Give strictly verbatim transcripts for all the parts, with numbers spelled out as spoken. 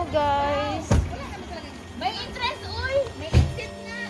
guys. May interest, uy! May exit na!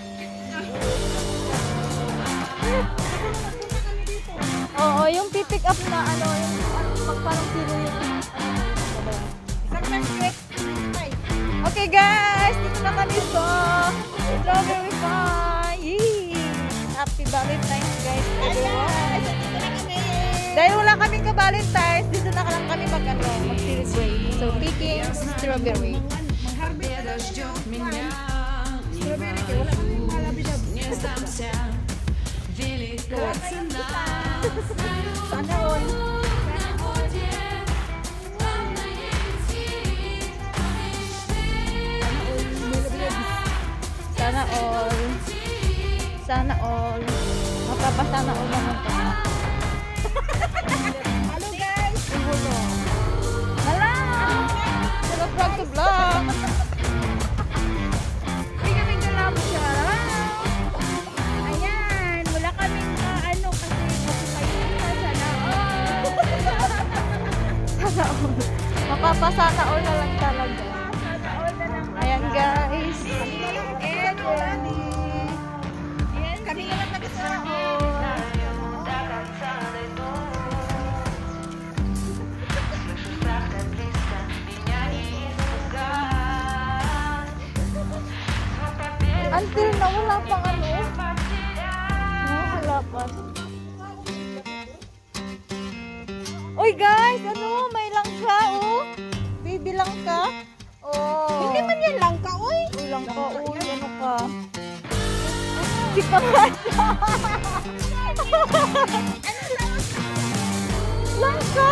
Oo, yung pipick up na ano, yung magparang kilo yung ano. Isang basket. Okay guys, dito na kami sa strawberry farm. Yee! Happy Valentine's guys, everyone. Dito na kami. Dahil wala kaming ka-Valentine's, dito na lang kami mag-ano, mag-celebrate. So, picking strawberry. Mag-harvest. Strawberry, wala kaming malabidab. Sana all. Sana all. Sana all. Mapapasana all naman kami. Hello guys! Hala! Hello, vlog to vlog. Hindi kami galap siya. Ayan, wala kaming uh, ano kasi magpapayun na sana all. Sana all. Mapapasana all na lang talaga. Sana all na lang. Ayan guys. And ready. Ayan, kami na lang nagasana all. Until na wala pang ano. Oh, wala pa. Uy guys, ano, may langka oh. Baby langka. Oh. Hindi man yan lang ka, uy. Uy langka, uy, ano ka. Si Pangasa. Langka.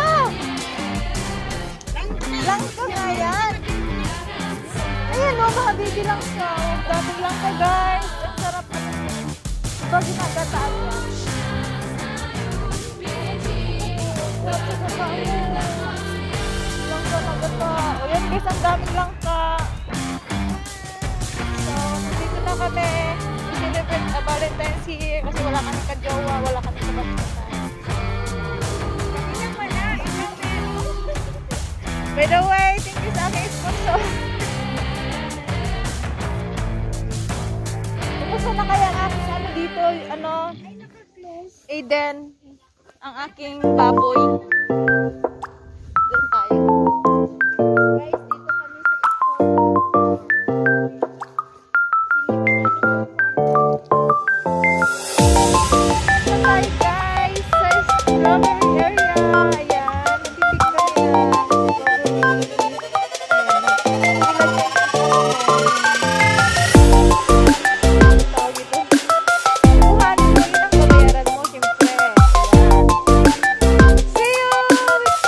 Langka nga yan. Ayan o, mga baby langka. Oh, daming langka guys. Ang sarap na. Diba ginagataan yan? Sarap na kakain. Langka na gata. O yan guys, ang daming langka. So, nandito na kami. Celebrate a Valentine's here. Kasi wala kami ka-jowa, wala kami ka-bagsasan. Hindi naman na, ikaw meron. By the way, thank you sa aking sponsor. Kumusta na kaya ang aking ano dito, ano, Ay, naka-close. Aiden, ang aking baboy. Doon tayo. Guys, dito kami sa Isko. Doon tayo guys, sa strawberry area. Ayan, natitig kami yan. Kuhanin mo yun ang babayaran mo, siyempre. Ayan. See you!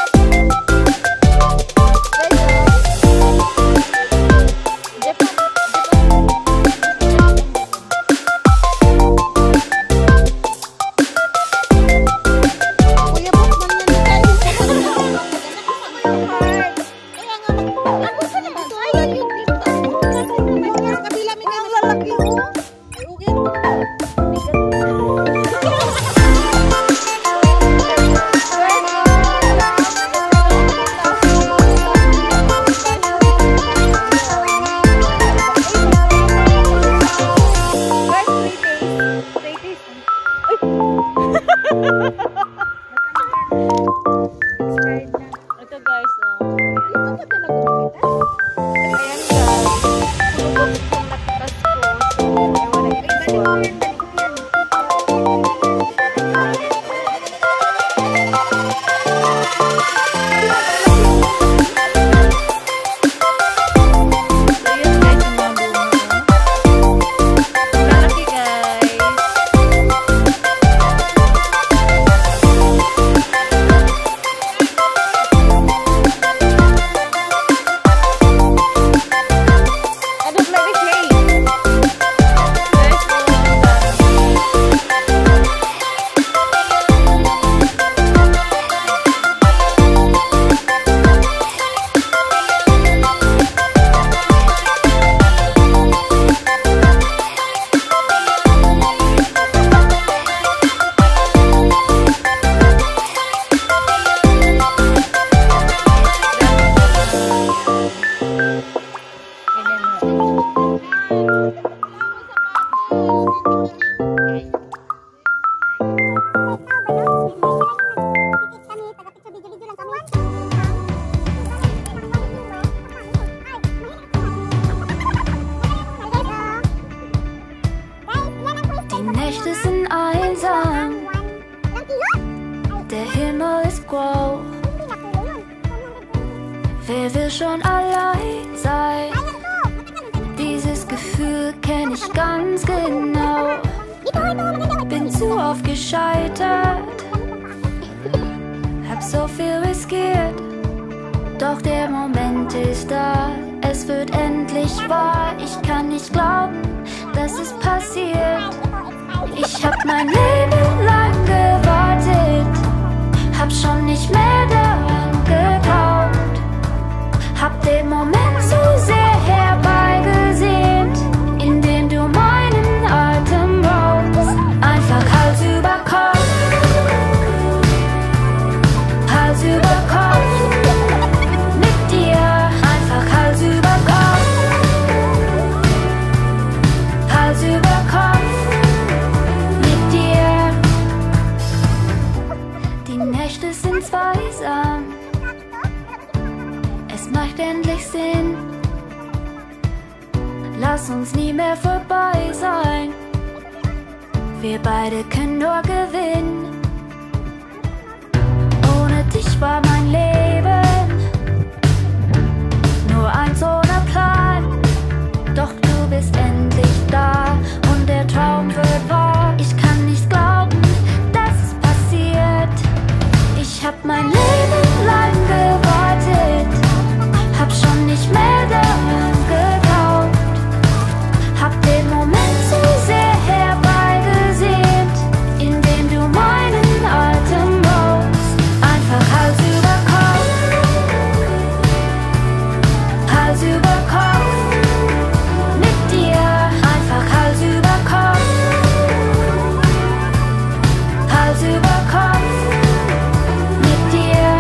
könnte schon allein sein. Dieses Gefühl kenn ich ganz genau. Bin zu oft gescheitert, hab so viel riskiert. Doch der Moment ist da, es wird endlich wahr. Ich kann nicht glauben, dass es passiert. Ich hab mein Leben lang gewartet, hab schon nicht mehr daran geglaubt. Hab den Moment so sehr herbeigesehnt, in dem du meinen Atem raubst. Einfach Hals über Kopf, Hals über Kopf. Mit dir einfach Hals über Kopf, Hals über Kopf. Mit dir. Die Nächte sind zweisam, es macht endlich Sinn. Lass uns nie mehr vorbei sein, wir beide können nur gewinnen. Ohne dich war mein Leben nur eins ohne Plan. Doch du bist endlich da und der Traum wird wahr. Ich kann nicht glauben, dass es passiert. Ich hab mein Leben lang gewartet, hab schon nicht mehr daran geglaubt. Hab den Moment so sehr herbeigesehnt, in dem du meinen Atem raubst. Einfach Hals über Kopf, Hals über Kopf. Mit dir einfach Hals über Kopf, Hals über Kopf. Mit dir.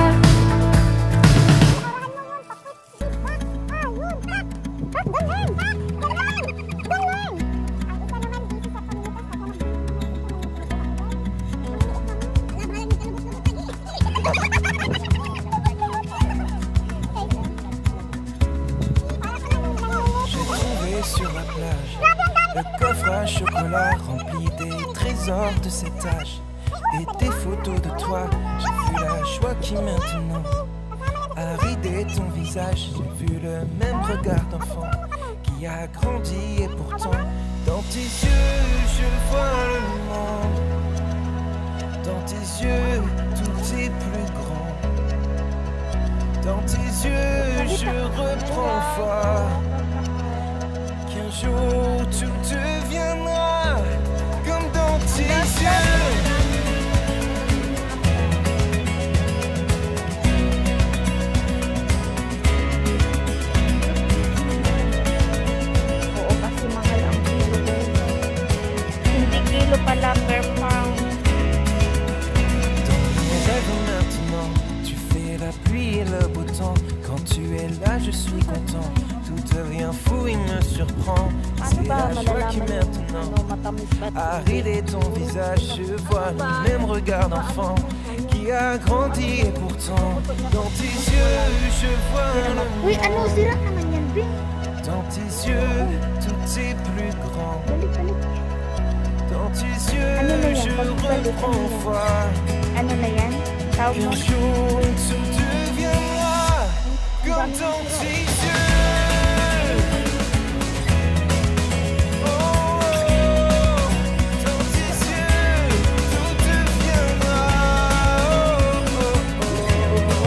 J'ai trouvé sur la plage le coffre à chocolat rempli des trésors de cet âge et des photos de toi. J'ai vu la joie qui maintenant a ridé ton visage. J'ai vu le même regard d'enfant qui a grandi et pourtant dans tes yeux je vois le monde. Dans tes yeux tout est plus grand. Dans tes yeux je reprends foi qu'un jour tout deviendra comme dans tes yeux. Oo, kasi mahal ang kilo din. Hindi kilo pala per pound. Dans mes rêves maintenant, tu fais la pluie et le beau temps. Quand tu es là, je suis content. Tout devient fou, il me surprend. Ano C'est ba la joie qui malalaman maintenant ano, matamis ba? a ridé ton visage. Je vois le même regard d'enfant qui a grandi et pourtant dans tes yeux je vois le Uy, ano, monde. sira naman yan, Bing. Dans tes yeux tout est plus grand. Balik, balik. Dans tes yeux Ano na yan? je Pagbalik, ano reprends yan? foi Ano na yan? Tawag mo? qu'un jour tout deviendra comme dans tes yeux. Oh, oh, dans tes yeux tout deviendra. Oh, oh, oh.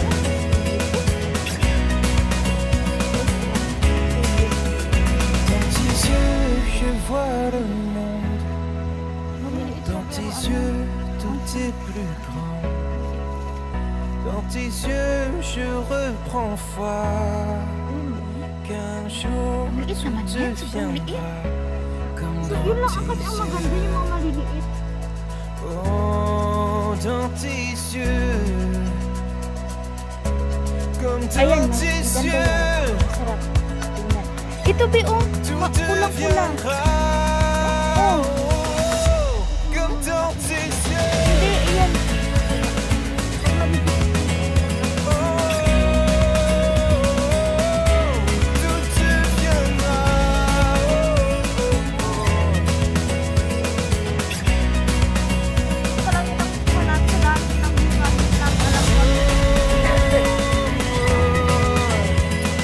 Dans tes yeux je vois le monde. Dans tes yeux tout est plus grand. Dans tes yeux je reprends foi qu'un jour Maliit tout naman yan, sobrang liit. deviendra comme So, yun lang dans kasi tes ang maganda yeux. yung mga maliliit. Oh, dans tes yeux, comme Ayan, dans no? tes Ganda yeux, yan. Sarap. Tingnan. Ito, Bi, oh. tout Ma- Pula-pula. deviendra. Oh. Comme dans tes yeux. Hindi, yan. Oh, tout deviendra. Oh, oh, Parang itang salat-salat ng mga alam ko.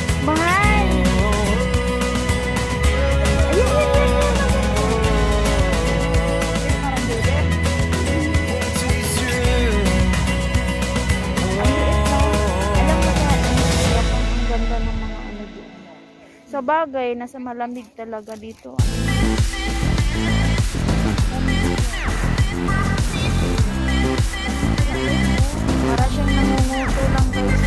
Sa bagay, nasa malamig talaga dito. Para siyang nangunguto lang guys.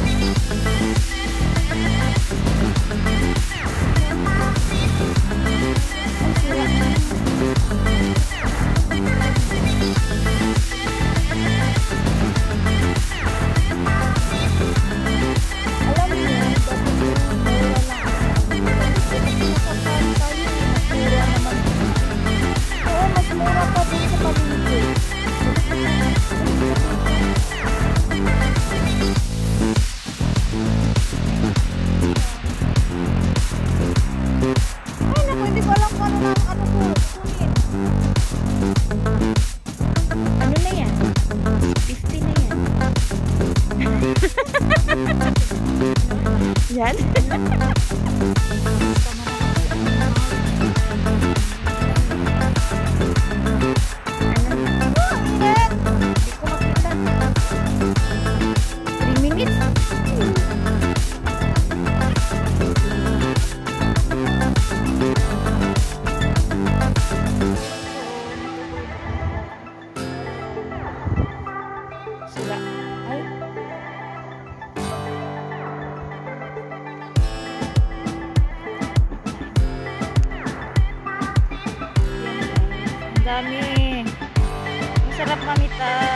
Yan. three minutes. Sila. Ay. Dami. Masarap mamita.